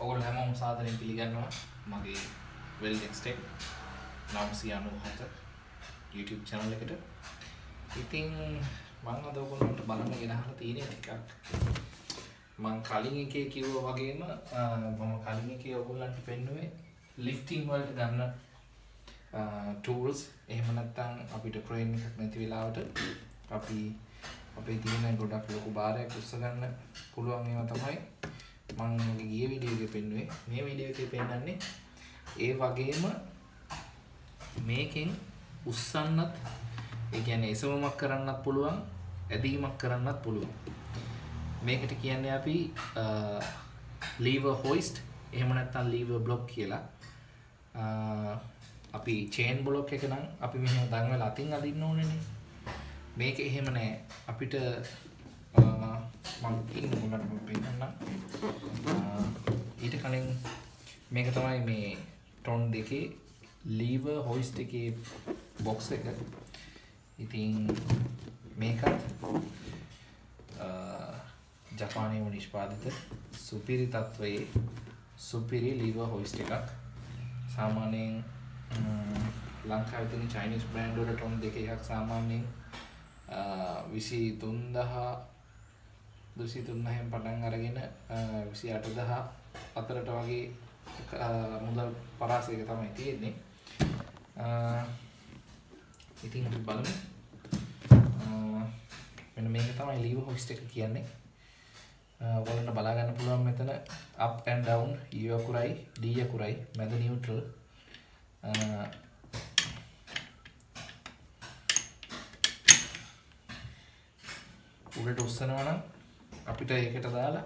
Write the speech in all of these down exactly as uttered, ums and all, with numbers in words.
ඔයගොල්ලෝ හැමෝම සාදරයෙන් පිළිගන්නවා මගේ Welding Tech නවසිය අනූහත YouTube channel එකට. ඉතින් මම අද ඔයගොල්ලන්ට බලන්න ගෙනහලා තියෙන ටිකක් මම කලින් එකේ කිව්වා වගේම මම කලින් එකේ ඔයගොල්ලන්ට පෙන්නුවේ lifting වලට ගන්න tools. එහෙම නැත්නම් අපිට crane එකක් නැති වෙලාවට අපි අපේ තියෙන ගොඩක් ලොකු බාරයක් උස්ස ගන්න පුළුවන් ඒවා තමයි මම මගේ ගිය වීඩියෝ එකේ පෙන්නුවේ. මේ වීඩියෝ එකේ පෙන්නන්නේ ඒ වගේම මේකෙන් උස්සන්නත් ඒ කියන්නේ එසවීමක් කරන්නත් පුළුවන්, ඇදීමක් කරන්නත් පුළුවන්. මේකට කියන්නේ අපි lever hoist එහෙම නැත්නම් lever block කියලා. අපි chain block එක නම් අපි මෙහෙම දන්වලා අතින් අදින්න ඕනේනේ. මේක එහෙම නෑ. අපිට මම ඉන්න මොනකට මම පෙන්නන්නම්. ඊට කලින් මේක තමයි මේ ටොන් දෙකේ lever hoist එකේ box එක. ඉතින් මේකත් ජපානයේ නිෂ්පාදිත සුපිරි තත්වයේ සුපිරි lever hoist එකක්. සාමාන්‍යයෙන් ලංකාවේ තියෙන Chinese brand වල ටොන් දෙක එකක් සාමාන්‍යයෙන් විසි තුන්දහ විසි තුන්දහෙන් පටන් අරගෙන විසි අටදහ අතරට වගේ මුදල් පරාසයක තමයි තියෙන්නේ. ඉතින් අපි බලමු. මෙන්න මේක තමයි lever hoist එක කියන්නේ. ඔයාලට බලා ගන්න පුළුවන් මෙතන up and down U අකුරයි D අකුරයි මැද neutral. උඩට උස්සනවා නම් අපිට ඒකට දාලා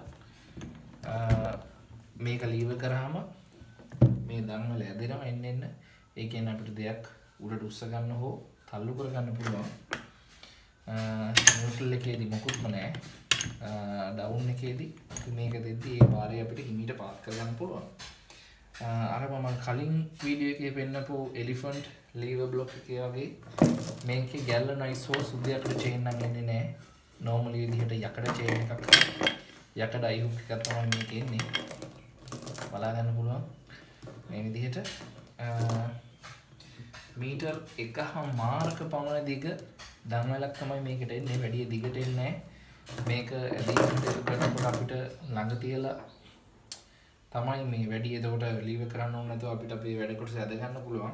මේක ලීවර් කරාම මේ දන්වල ඇදෙනවා එන්න එන්න. ඒ කියන්නේ අපිට දෙයක් උඩට උස්ස ගන්න හෝ තල්ලු කර ගන්න පුළුවන්. නියුට්‍රල් එකේදී මොකුත්ම නැහැ. ඩවුන් එකේදී මේක දෙද්දි ඒ බාරය අපිට හිමීට පාත් කරගන්න පුළුවන්. අර මම කලින් වීඩියෝ එකේ පෙන්නපු එලිෆන්ට් ලීවර් බ්ලොක් එකේ වගේ මේකේ ගැල්වනයිස් හෝ සුද්ධියට චේන් නම් එන්නේ නැහැ. normally විදිහට යකඩ චේන් එකක් යකඩ අයිහුක් එකක් තමයි මේකේ එන්නේ. බලා ගන්න පුළුවන් මේ විදිහට මීටර් එකහමාරක පමණ දිග දන්වැලක් තමයි මේකට එන්නේ. වැඩි දිගට එන්නේ නැහැ. මේක ඇදීමට කරනකොට අපිට ළඟ තියලා තමයි මේ වැඩි එතකොට ලීවර් කරන්න ඕන නැතුව අපිට අපේ වැඩ කොටස ඇද ගන්න පුළුවන්.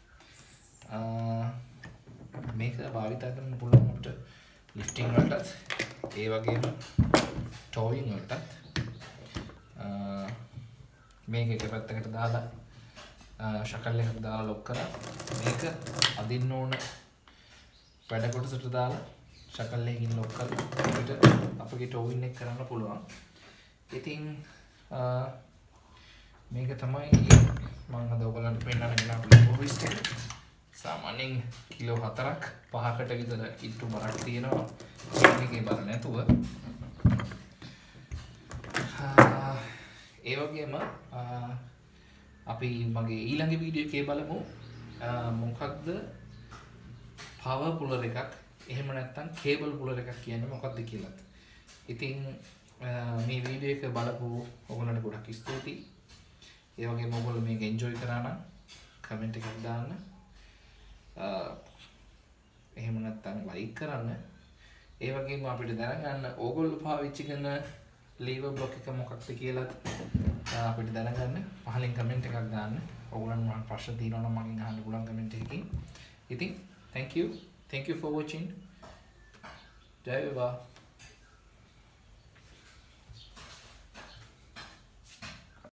මේක භාවිතා කරන්න පුළුවන් අපිට lifting වලටත් ඒ වගේම towing වලටත්. මේක එක පැත්තකට දාලා ශකල් එකක් දාලා ලොක් කරා මේක අදින්න ඕන වැඩ කොටසට දාලා ශකල් එකකින් ලොක් කරලා අපිට අපගේ towing එක කරන්න පුළුවන්. ඉතින් මේක තමයි මම අද ඔයගලන්ට පෙන්නන්න ගෙන අපේ hoist එක. සාමාන්‍යයෙන් කිලෝ හතරක් පහකට විතර ඉට්ටු බරක් තියෙනවා මේකේ බර නැතුව. ඒ වගේම අපි මගේ ඊළඟ වීඩියෝ එකේ බලමු මොකක්ද power puller එකක් එහෙම නැත්නම් cable puller එකක් කියන්නේ මොකක්ද කියලා. ඉතින් මේ වීඩියෝ එක බලපු ඔයගොල්ලන්ට ගොඩක් ස්තුතියි. ඒ වගේම ඔයගොල්ලෝ මේක enjoy කරා නම් comment එකක් දාන්න. එහෙම නැත්නම් like කරන්න. ඒ වගේම අපිට දැනගන්න ඕගොල්ලෝ පාවිච්චි කරන lever block එක මොකක්ද කියලා අපිට දැනගන්න පහලින් comment එකක් දාන්න. ඔයගොල්ලන් මම ප්‍රශ්න තියෙනවා නම් මගෙන් අහන්න පුළුවන් comment එකකින්. ඉතින් thank you thank you for watching. ජය වේවා.